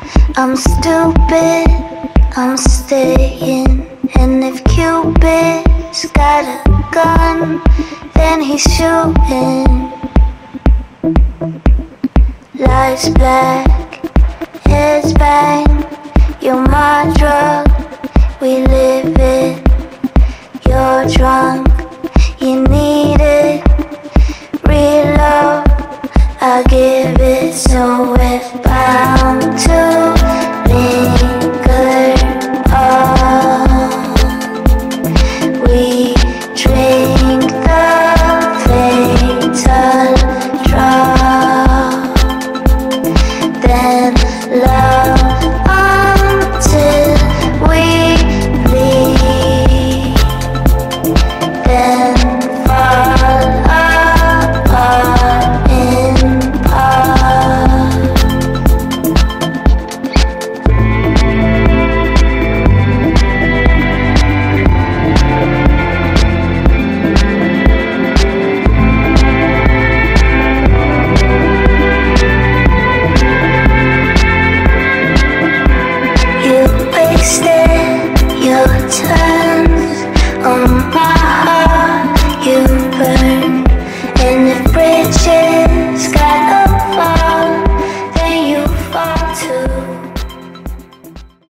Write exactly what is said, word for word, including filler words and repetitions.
I'm stupid, I'm staying. And if Cupid's got a gun, then he's shooting. Lights black, heads bang. You're my drug, we live it. You're drunk,